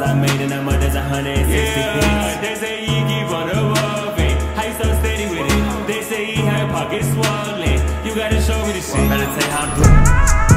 I made in a month, that's 160 yeah, they say he keep on evolving. How you so steady with it? They say he had pockets swollen. You gotta show me the shit. Better tell you how I'm doing.